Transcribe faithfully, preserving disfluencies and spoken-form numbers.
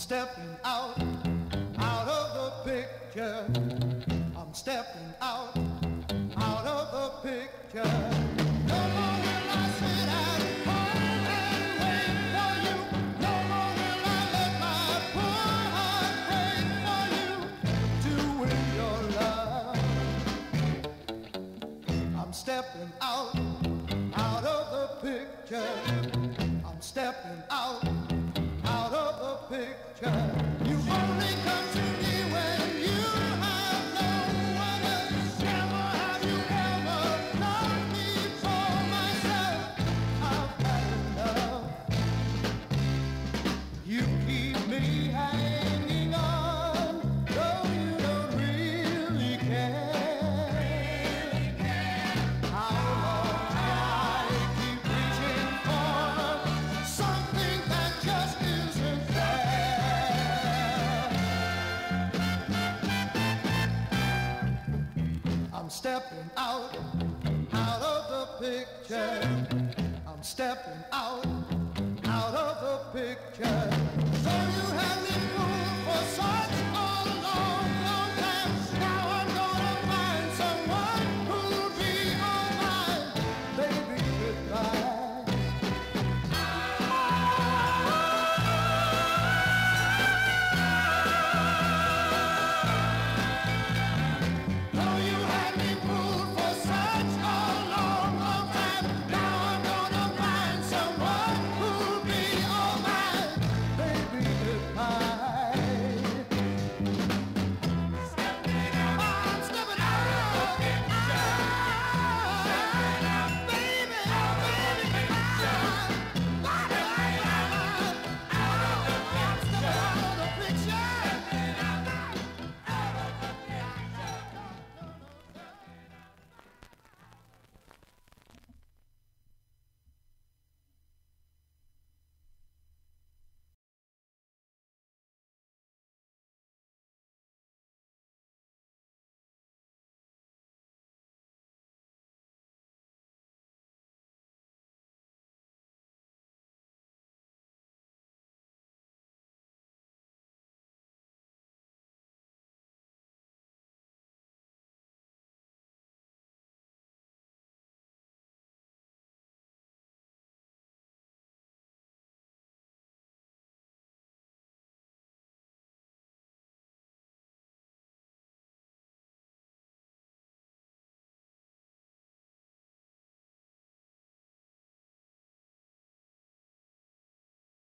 stepping out, out of the picture. I'm stepping out, out of the picture. No more will I sit at home and wait for you. No more will I let my poor heart break for you to win your love. I'm stepping out, out of the picture. I'm stepping out, out of the picture. You only come to me when you have no other. Never have you ever loved me for myself. I've had enough. You keep me hanging on, though you don't really care. How long can I keep reaching for something that just isn't there? I'm stepping out, out of the picture. I'm stepping out, out of the picture. So you have me